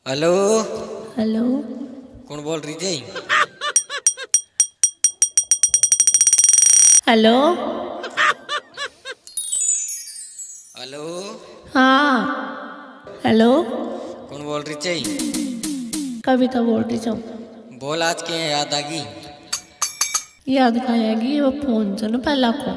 Hello. Hello. कौन बोल रही थी? हेलो। हेलो। हाँ। हेलो। कौन बोल रही थी? कविता बोल रही छो। बोल, आज क्या याद आ गई? याद खाएगी वो फोन से ना पहला को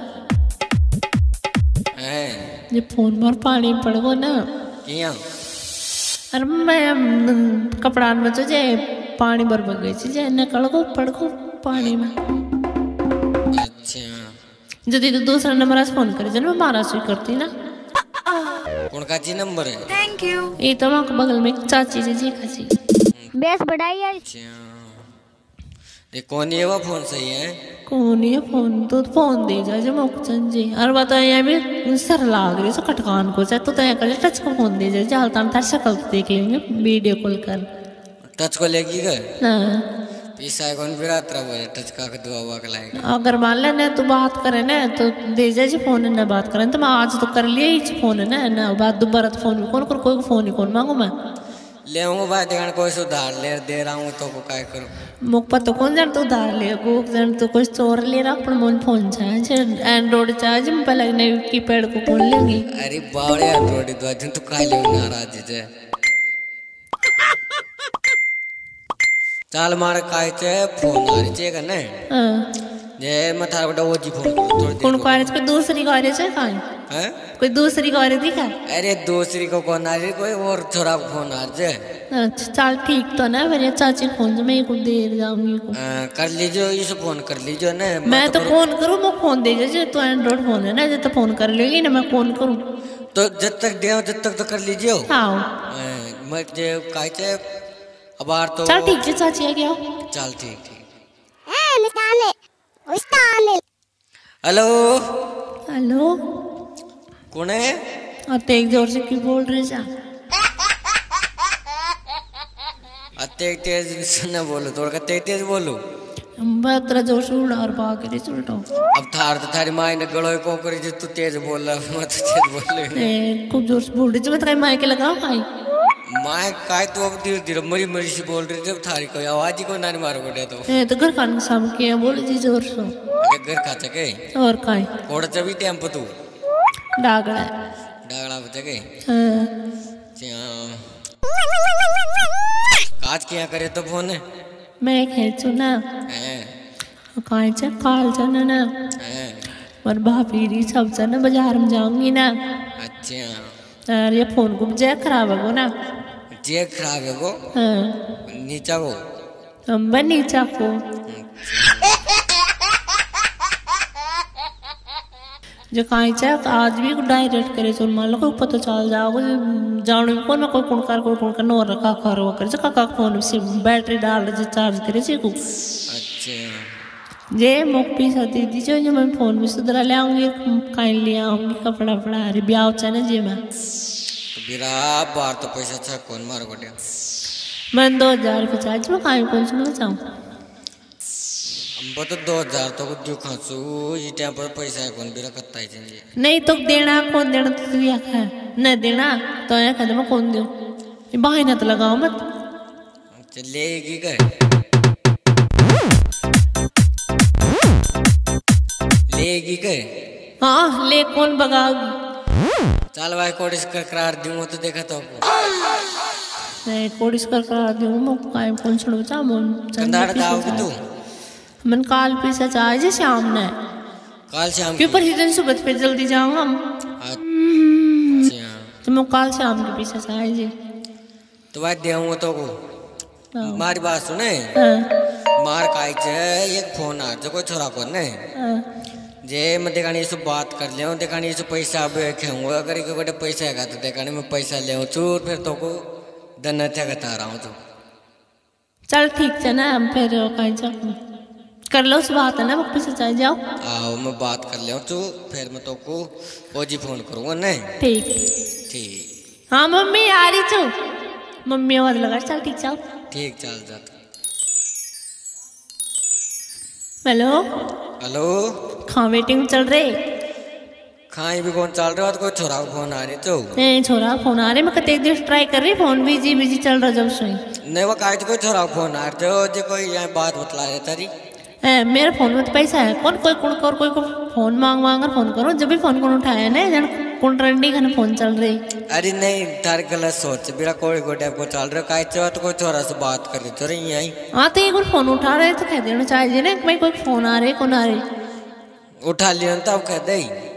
हैं? ये फोन में पानी पड़ गो ना। किया? अरे मैं कपड़ा में तो जे पानी बरबर गई थी जे निकल गो पड़ गो पानी में। अच्छा। जल्दी तो दूसरा नंबर से फोन करे जन मैं 12 से करती ना। कौन का जी नंबर है? Thank you. ये तो वहाँ के बगल में एक चाची जी खाची बेस बढ़ाई यार। अच्छा, ये कौन ये वो फोन सही है? कौन ये फोन तो फोन दे जा जो मुकचन जी और बताओ यहाँ भी सर लाग रही सो खटकान को चाहे तो यहाँ कर टच का फोन दे जा जालता तार शक्ल देख लेंगे वीडियो कॉल कर। टच को लेगी गए? हाँ। पैसा कौन भी रात रहा है टच का दुआ हुआ लाएगा। अगर मान ले ना तो बात करे ना तो दे जा जी फोन ना बात करें तो मैं आज तो कर लिया ही फोन है ना बात दोबारा तो फोन कौन कर कोई फोन ही कौन मांगू मैं ले आऊंगा भाई देखने कोई सुधार ले दे रहा हूँ तो को काय करूँ। मुख पर तो कौन जान तो उधार ले गो जान तो कुछ चोर ले रहा अपन मोन फोन चाहे एंड्रॉइड चाहे मैं पहले नई कीपैड को कौन लेंगी। अरे बावड़े एंड्रॉइड दो दिन तो काय ले नाराज जे चाल मार काय चे फोन आ रही चे करने। हाँ। जे मैं थारा बेटा वो जी फोन करूँ थोड़ी कौन कॉलेज कोई दूसरी कॉलेज है कहाँ हैं? कोई दूसरी कॉलेज दिखा। अरे दूसरी को कौन आ रही कोई और छोरा को फोन आ जे। अच्छा चल ठीक तो ना मेरे चाची फोन से मैं को देर जाऊंगी को कर लीजिए इस फोन कर लीजिए ना। मैं तो फोन करूँ मैं फोन दे जा तो एंड्रॉइड फोन है ना जब तो फोन कर लेगी ना मैं फोन करूँ तो जब तक दे जब तक तो कर लीजिए। हाँ मैं जे काय चे अब आर तो चल ठीक है चाची आ गया। चल ठीक ठीक। हेलो। हेलो। कौन है? अब तेज जोर से क्यों बोल रहे जा तेज तेज न बोलो थोड़ा तेज तेज बोलो। मैं तेरा जोर से उड़ा और भाग रही उल्टा अब थार तो थारी माई ने गड़ो को करे जो तू तेज बोल रहा मैं तो तेज बोल रही खूब जोर से बोल रही थी मैं तेरा माइक लगाओ भाई माई काय तो अब धीरे धीरे मरी मरी से बोल रही थी थारी को आवाज ही को नानी मारो को तो तो घर खान शाम के बोले जी जोर से घर खा सके और काय कोड़ चबी टेम्पो तू डागड़ा डागड़ा बचे के हाँ। काज क्या करे तो फोन है मैं खेचू ना काय चा काल चा ना और भाभी री सब चा ना बाजार में जाऊंगी ना। अच्छा। और ये फोन को जे खराब है ना जे खराब है वो नीचा वो हम नीचा को जो काई चाह आज भी डायरेक्ट करे चल मान लो कोई पता चल जाओगे जाने को ना कोई कौन कर नोर रखा करो करे काका फोन से बैटरी डाल जे चार्ज करे जे को। अच्छा। जे मुख पीसा दीदी जो मैं फोन में सुधरा ले आऊंगी काई ले आऊंगी कपड़ा पड़ा अरे ब्याह चा ना जे मैं तो बिरा बार तो पैसा अच्छा कौन मार गोटिया मैं 2000 रुपये चार्ज में काई कौन सुना चाहूँ हम तो 2000 तो कुछ खासू ये टाइम पर पैसा है कौन बिरा कत्ता ही चाहिए नहीं तो देना कौन देना तो तू यार है नहीं देना तो यार कहते मैं कौन दूँ ये बहाना तो लगाओ मत चलेगी क्या लेगी क्या हाँ ले कौन भगाओगी चल भाई कोडिस कर करार दूँ तो देखा तो नहीं कोडिस कर करा दूँ मैं काई कौन सुनो चाह मन कंधार दाओगी तू मन काल पैसा चाहिए शाम ने काल शाम क्यों पर दिन सुबह पे जल्दी जाऊंगा हम अच्छा तो मैं काल शाम के पैसा चाहिए तो भाई देऊँगा तो को मारी बात सुने मार काई चे एक फोन आ जो कोई छोरा को ने जे मैं देखानी सब बात कर ले देखानी सब पैसा खेऊंगा अगर एक गोटे पैसा है तो देखानी मैं पैसा ले चूर फिर तो को दन बता रहा हूँ तो चल ठीक है ना हम फिर कहीं जाओ कर लो उस बात है ना मुझ से चाहिए जाओ आओ मैं बात कर ले तू फिर मैं तो को ओजी फोन करूँगा नहीं ठीक ठीक। हाँ मम्मी आ रही तू मम्मी आवाज लगा चल ठीक जाओ ठीक चल जाता। हेलो हेलो कहाँ वेटिंग चल रही खाई भी कौन चल रहा हो तो कोई छोरा को फोन आ रही तो ए छोरा फोन आ रहे मैं कते एक दिन ट्राई कर रही फोन बिजी बिजी चल रहा जब सोई नहीं वो काहे तो कोई छोरा को फोन आ रहे हो जो कोई यहाँ बात बतला रहे तारी मेरे फोन में तो पैसा है कौन कोई कौन कर कोई को फोन मांग मांग कर फोन करो जब भी फोन कौन उठाया ना जन कौन ट्रेंडिंग खाने फोन चल रही अरे नहीं तार गलत सोच बिना कोई को टाइप को चल रहे हो काहे चाहो तो कोई छोरा से बात कर रही तो रही यहीं हाँ तो एक बार फोन उठा रहे तो कह देना चाहिए ना भाई कोई फोन आ रहे कौन आ रहे उठा लिया तो अब कह दे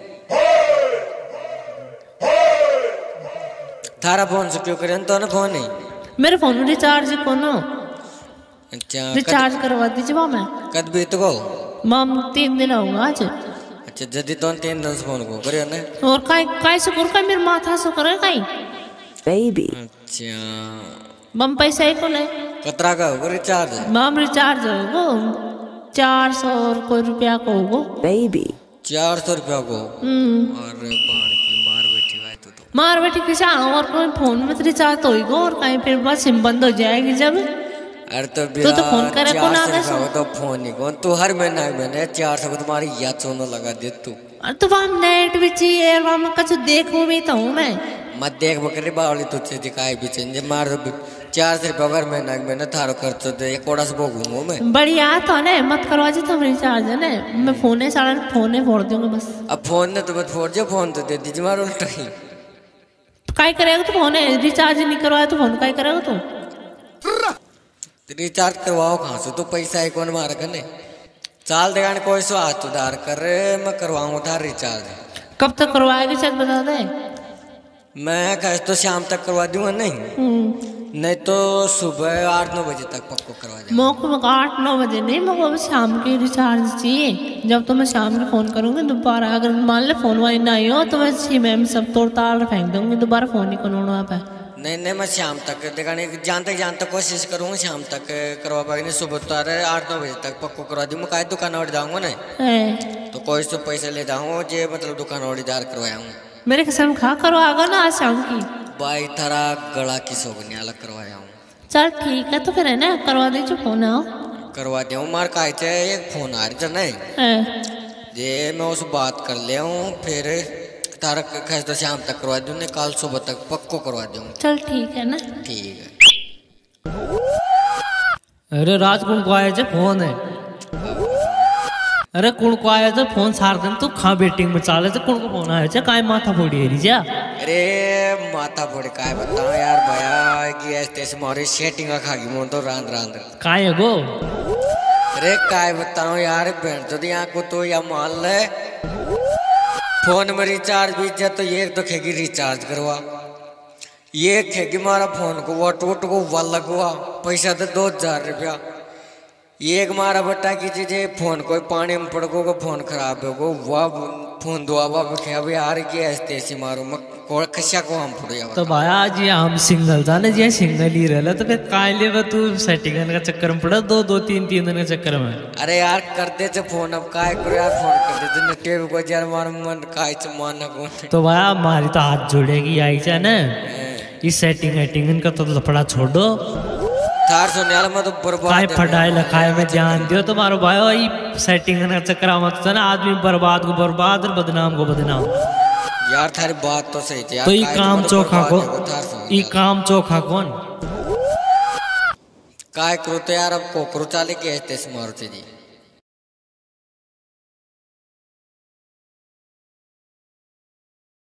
थारा फोन से क्यों करें तो ना फोन नहीं मेरे फोन में रिचार्ज कौन अच्छा रिचार्ज करवा दीजिए वहाँ मैं कद भी तो को माम 3 दिन होगा आज अच्छा जल्दी तो 3 दिन से फोन को करियो ना और काय से कर मेरे माथा से करे काई Baby. अच्छा बम पैसा ही को ले कतरा का होगा रिचार्ज माम रिचार्ज होगो 400 और कोई रुपया को होगो Baby. 400 रुपया को अरे बाण की मार बैठी भाई तो मार बैठी किसा और कोई फोन में तो रिचार्ज तो होगा और कहीं फिर बाद सिम बंद हो जाएगी जब अरे तो तो फोन करे कौन आ गया तो फोन ही कौन तू हर महीने 400 को तुम्हारी याद सोना लगा दे तू अरे तो वहाँ नेट भी चाहिए वहाँ मैं कुछ देखूँ भी तो हूँ मैं मत देख बकरी बावली तुझसे दिखाई भी चाहिए मार 400 रुपया अगर महीना थारो खर्च दे कोड़ा से भोगूंगा मैं बढ़िया तो ना मत करवा जी तुम रिचार्ज है ना मैं फोन सारा फोन फोड़ दूंगा बस अब फोन ने तो मत फोड़ जो फोन तो दे दीजिए मारो उल्टा ही काय करेगा तो फोन रिचार्ज नहीं करवाया तो फोन काय करेगा तू रिचार्ज करवाओ कहाँ से तो पैसा है कौन मारा करने चाल देगा कोई सो हाथ उधार कर मैं करवाऊँ उधार रिचार्ज कब तक करवाएगी शायद बता दे मैं कह तो शाम तक करवा दूंगा नहीं तो सुबह 8-9 बजे तक पक्को करवा दूंगा मोको 8-9 बजे नहीं मोको अब शाम की रिचार्ज चाहिए जब तो मैं शाम में फोन करूंगी दोबारा अगर मान ले फोन वाली नहीं हो तो मैं सिम सब तोड़ ताड़ फेंक दूंगी दोबारा फोन ही करूँ वहाँ पे नहीं मैं शाम तक देखा नहीं जान तक कोशिश करूँगा शाम तक करवा पाएगी नहीं सुबह तो 8-9 बजे तक पक्को करवा दूँ मैं काहे दुकान और जाऊँगा ना तो कोई से पैसे ले जाऊँगा जे मतलब दुकान और इधर करवाऊँगा मेरे कसम खा करवाएगा ना आज शाम की भाई थारा गला की सोगनी अलग करवाया हूँ चल ठीक है तो फिर है ना करवा दीजिए फोन आओ करवा दूँ मार का एक फोन आ रही था नहीं जे मैं उस बात कर ले हूँ फिर तारा कैसे तो शाम तक करवा दूँ कल सुबह तक पक्को करवा दूँ चल ठीक है ना ठीक है अरे राज कौन को आया जे फोन है अरे कौन को आया जे फोन सार दिन तो खा बेटिंग में चाले जे कौन को फोन आया जे काय माथा फोड़ी है रिजा अरे माथा फोड़ी काय बताओ यार भैया कि ऐसे मारी सेटिंग खागी मोन तो रांद काय गो अरे काय बताओ यार बहन तो यहाँ को तो या मान ले फोन में रिचार्ज भी जा तो ये तो खेगी रिचार्ज करवा ये खेगी मारा फोन को वोट को वाल लगवा पैसा तो 2000 रुपया एक मारा बट्टा की चीजें फोन कोई पानी में पड़ गो फोन खराब हो गो वाह फोन दुआ अब यार की ऐसे मारो मैं कशा को हम पड़ जाओ तो भाई आज ये हम सिंगल था ना जी सिंगल ही रहला तो फिर काय ले तू सेटिंग का चक्कर में पड़ा 2-3 दिन के चक्कर में अरे यार कर दे फोन अब काय करो यार फोन कर दे न टेब को यार मार मन काय च माना को तो भाई हमारी तो हाथ जोड़ेगी आई जा ना इस सेटिंग का तो लफड़ा छोड़ो थार सुनने वाला मैं तो बर्बाद काय पढ़ाई लिखाई में ध्यान दियो तुम्हारो भाई सेटिंग का चक्कर मत ना आदमी बर्बाद को बर्बाद और बदनाम को बदनाम यार थारी बात तो सही थी तो ये काम चोखा कौन ये काम चोखा कौन काय करो तो यार अब कोकरो चाले के ऐसे मारो जी